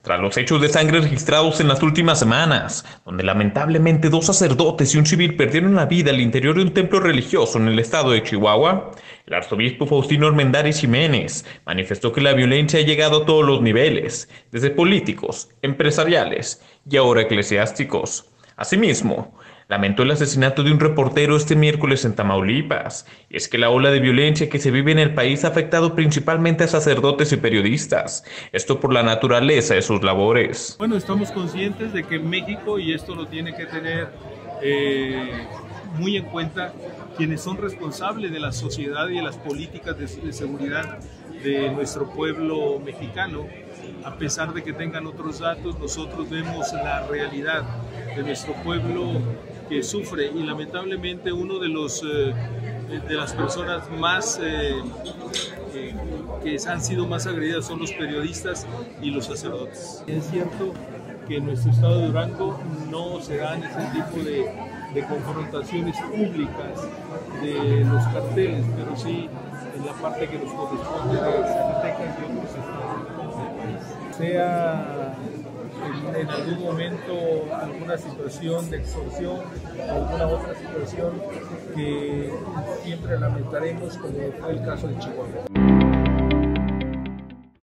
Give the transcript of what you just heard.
Tras los hechos de sangre registrados en las últimas semanas, donde lamentablemente dos sacerdotes y un civil perdieron la vida al interior de un templo religioso en el estado de Chihuahua, el arzobispo Faustino Armendáriz Jiménez manifestó que la violencia ha llegado a todos los niveles, desde políticos, empresariales y ahora eclesiásticos. Asimismo, lamentó el asesinato de un reportero este miércoles en Tamaulipas, y es que la ola de violencia que se vive en el país ha afectado principalmente a sacerdotes y periodistas, esto por la naturaleza de sus labores. Bueno, estamos conscientes de que México, y esto lo tiene que tener muy en cuenta, quienes son responsables de la sociedad y de las políticas de seguridad de nuestro pueblo mexicano, a pesar de que tengan otros datos, nosotros vemos la realidad de nuestro pueblo que sufre, y lamentablemente uno de las personas más que han sido más agredidas son los periodistas y los sacerdotes. Es cierto que en nuestro estado de Durango no se dan ese tipo de confrontaciones públicas de los carteles, pero sí en la parte que nos corresponde de Zacatecas y otros estados del país. Sea en algún momento alguna situación de extorsión o alguna otra situación que siempre lamentaremos, como fue el caso de Chihuahua.